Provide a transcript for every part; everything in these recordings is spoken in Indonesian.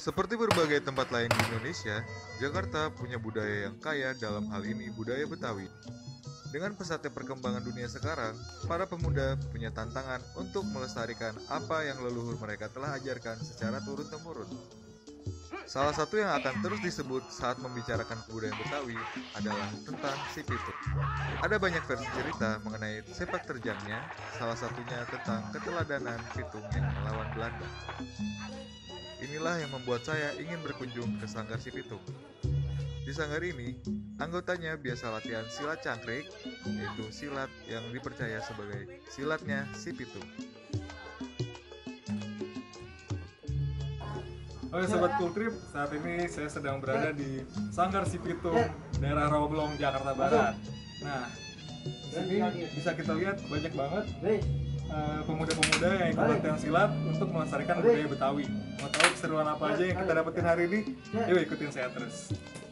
Seperti berbagai tempat lain di Indonesia, Jakarta punya budaya yang kaya, dalam hal ini budaya Betawi. Dengan pesatnya perkembangan dunia sekarang, para pemuda punya tantangan untuk melestarikan apa yang leluhur mereka telah ajarkan secara turun-temurun. Salah satu yang akan terus disebut saat membicarakan kebudayaan Betawi adalah tentang si Pitung. Ada banyak versi cerita mengenai sepak terjangnya, salah satunya tentang keteladanan Pitung yang melawan Belanda. Inilah yang membuat saya ingin berkunjung ke Sanggar Si Pitung. Di sanggar ini, anggotanya biasa latihan silat cangkrik, yaitu silat yang dipercaya sebagai silatnya si Pitung. Oke Sobat Kultrip, saat ini saya sedang berada di Sanggar Si Pitung, daerah Rawabelong, Jakarta Barat. Nah, di sini bisa kita lihat banyak banget pemuda-pemuda yang ikut latihan silat untuk melestarikan budaya Betawi. Mau tahu keseruan apa aja yang kita dapetin hari ini? Yuk ikutin saya terus.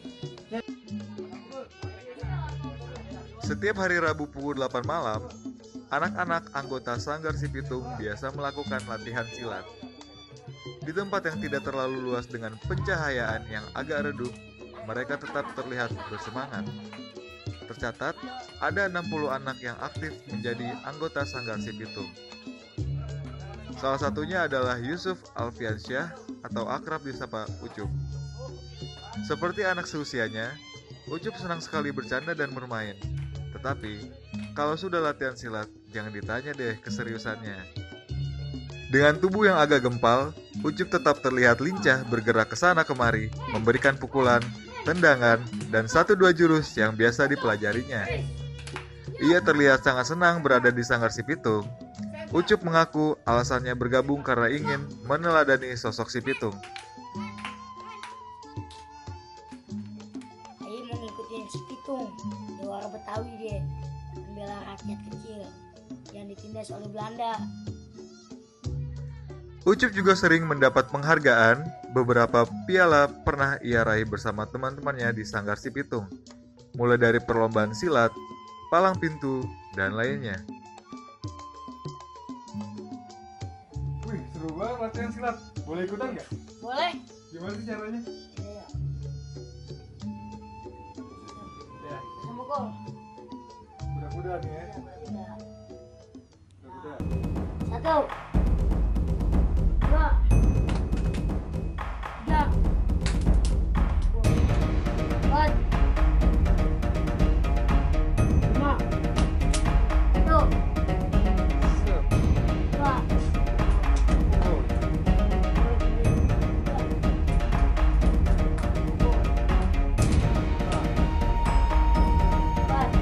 Setiap hari Rabu pukul 8 malam, anak-anak anggota Sanggar Si Pitung biasa melakukan latihan silat. Di tempat yang tidak terlalu luas dengan pencahayaan yang agak redup, mereka tetap terlihat bersemangat. Tercatat, ada 60 anak yang aktif menjadi anggota Sanggar Si Pitung. Salah satunya adalah Yusuf Alfiansyah atau akrab disapa Ucup. Seperti anak seusianya, Ucup senang sekali bercanda dan bermain. Tetapi, kalau sudah latihan silat, jangan ditanya deh keseriusannya. Dengan tubuh yang agak gempal, Ucup tetap terlihat lincah bergerak ke sana kemari, memberikan pukulan, tendangan, dan 1-2 jurus yang biasa dipelajarinya. Ia terlihat sangat senang berada di Sanggar Si Pitung. Ucup mengaku alasannya bergabung karena ingin meneladani sosok Si Pitung. Saya mau ngikutin Si Pitung, juara Betawi dia, membela rakyat kecil yang ditindas oleh Belanda. Ucup juga sering mendapat penghargaan. Beberapa piala pernah ia raih bersama teman-temannya di Sanggar Si Pitung, mulai dari perlombaan silat, palang pintu, dan lainnya. Wih, seru banget latihan silat. Boleh ikutan nggak? Boleh? Gimana sih caranya? Iya. Ya, Sama gol. mudah-mudahan nih ya. Iya. Mudah-mudahan. 1, 2, 3, 4, 5, 1, 2, Oh, 4,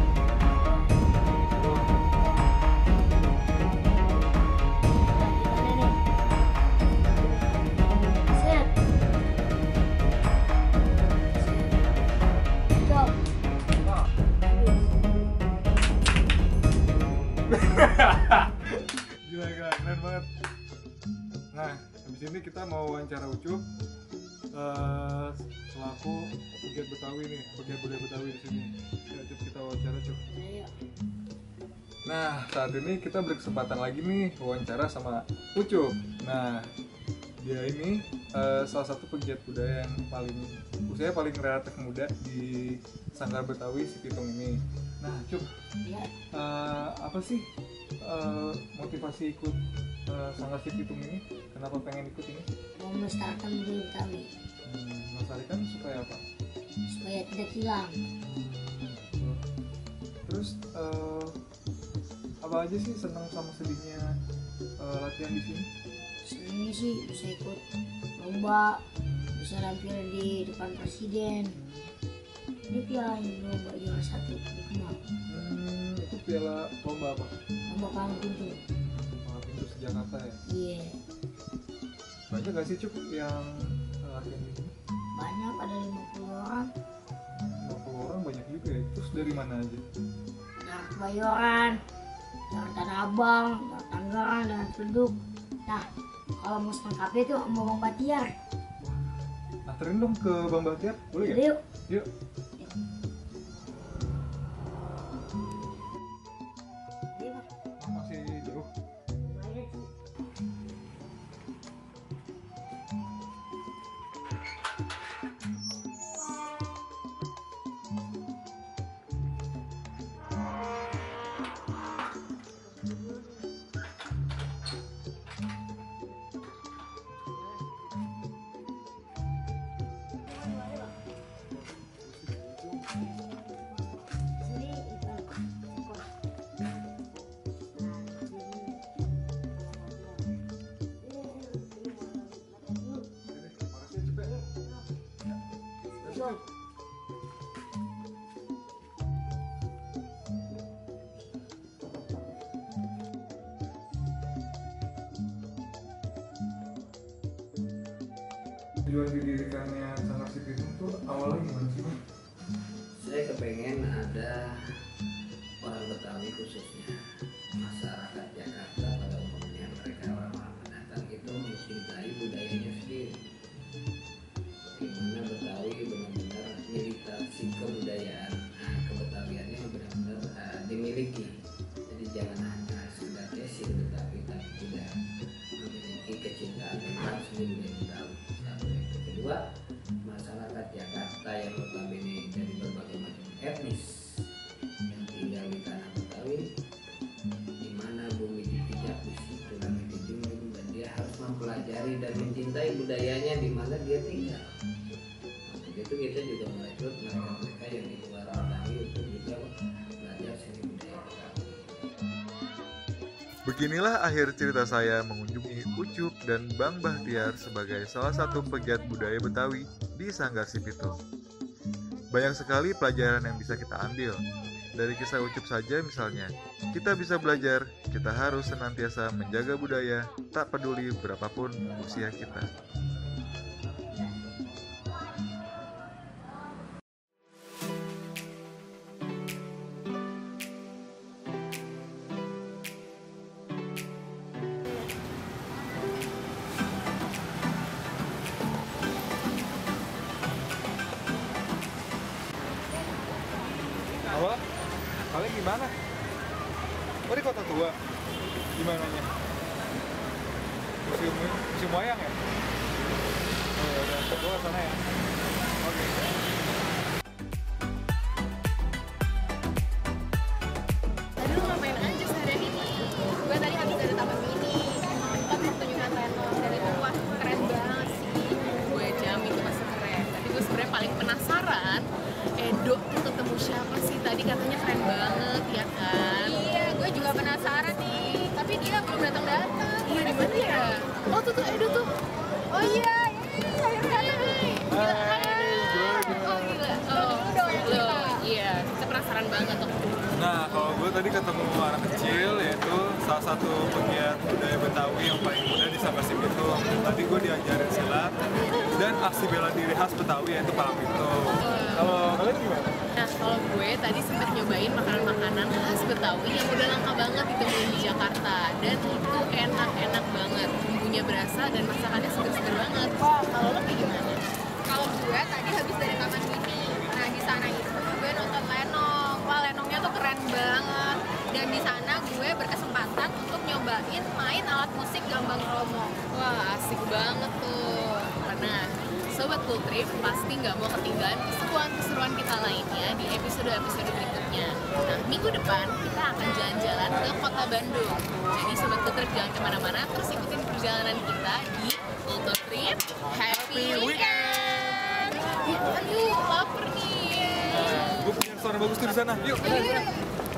gila, keren banget. Nah, habis ini kita mau wawancara Ucup selaku pegiat Betawi nih, pegiat budaya Betawi di sini. Ya, Ucup, kita wawancara Ucup. Nah, saat ini kita berkesempatan lagi nih wawancara sama Ucup. Nah, dia ini salah satu pegiat budaya yang usianya paling relatif muda di Sanggar Betawi Si Pitung ini. Nah, Cup, apa sih motivasi ikut Sanggar Si Pitung ini? Kenapa pengen ikut ini? mau melestarikan budaya Betawi Melestarikan supaya apa? supaya tidak hilang. Terus apa aja sih senang sama sedihnya latihan di sini? Sebenarnya sih bisa ikut lomba, bisa tampil di depan presiden. Ini piala yang lomba juara 1 dikenal. Itu piala lomba apa? Lomba palang pintu. Palang pintu Jakarta ya? Iya, Banyak gak sih Cuk yang latihan di sini? banyak, ada 50 orang. 50 orang banyak juga ya? Terus dari mana aja? Dari Kebayoran, dari Tanah Abang, dari Tangerang, dan Penduk. Nah, kalau mau selengkapnya tuh mau Bang Batiar. Anterin dong ke Bang Bahtiar, boleh Jadi ya? yuk. Yuk. Jadi, Bang, Masih jauh. lumayan sih. Ucup. Tujuan didirikannya Sanggar Si Pitung tuh awalnya gimana sih, Bang? Saya kepengen ada orang Betawi khususnya masyarakat Jakarta pada umumnya, mereka orang-orang pendatang itu mencintai budayanya sendiri. Bagaimana Betawi benar-benar militasi kebudayaan, kebetawiannya benar-benar dimiliki. Jadi jangan hanya sekedar desil Betawi, tapi tidak memiliki kecintaan tentang seni budaya Betawi. Satu itu. Kedua, masyarakat Jakarta yang notabene dari berbagai macam etnis yang tinggal di tanah Betawi, di mana bumi dipijak, di situ langit dijunjung, dan dia harus mempelajari dan mencintai budayanya di mana dia tinggal. Untuk itu kita juga merekrut mereka-mereka yang di luar Betawi untuk juga belajar seni budaya Betawi. Beginilah akhir cerita saya mengunjungi Ucup dan Bang Bahtiar sebagai salah satu pegiat budaya Betawi di Sanggar Si Pitung. Banyak sekali pelajaran yang bisa kita ambil. Dari kisah Ucup saja misalnya, kita bisa belajar, kita harus senantiasa menjaga budaya, tak peduli berapapun usia kita. Awal, kalian gimana? Oh, di Kota Tua. Gimananya? Museum wayang ya? Oh ya udah, gua ke sana ya. Oke. Tadi lu ngapain aja seharian ini? Gue tadi habis dari taman mini, nonton pertunjukan lenong, dan itu wah keren banget sih. Gue jamin itu pasti keren. Tapi gue sebenarnya paling penasaran, Edo tuh ketemu siapa sih? Tadi katanya keren banget, ya kan? Iya, gue juga penasaran nih. Tapi dia belum datang-datang. Iya, di mana ya? Oh tuh Edo tuh. Oh iya, akhirnya datang nih. Gila, oh gila. Oh, lo, iya, kita penasaran banget tuh. Nah, kalau gue tadi ketemu anak kecil, yaitu salah satu pegiat budaya Betawi yang paling muda di Sanggar Si Pitung. Tadi gue diajarin silat dan aksi bela diri khas Betawi, yaitu palang pintu. Kalau kalian gimana? Nah, kalau gue tadi sempat nyobain makanan-makanan khas Betawi yang udah langka banget ditemuin di Jakarta. Dan itu enak-enak banget. Bumbunya berasa dan masakannya seger-seger banget. Kalau lo kayak gimana? Kalau gue tadi habis dari taman mini, nah di sana itu gue nonton lenong. Wah, lenongnya tuh keren banget. Dan di sana gue berkesempatan untuk nyobain main alat musik gambang kromong. Wah, asik banget tuh. Nah, Sobat Cool Trip pasti nggak mau ketinggalan keseruan-keseruan kita lainnya di episode-episode berikutnya. Nah, minggu depan kita akan jalan-jalan ke kota Bandung. Jadi Sobat Cool Trip jangan kemana-mana, terus ikutin perjalanan kita di Cool Trip Happy Weekend. Yuk, lapar nih. Gue punya restoran bagus tuh di sana. Yuk. Yuk.